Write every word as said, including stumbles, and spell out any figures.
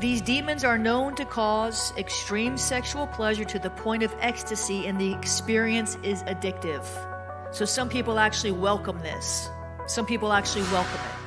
These demons are known to cause extreme sexual pleasure to the point of ecstasy, and the experience is addictive. So some people actually welcome this. Some people actually welcome it.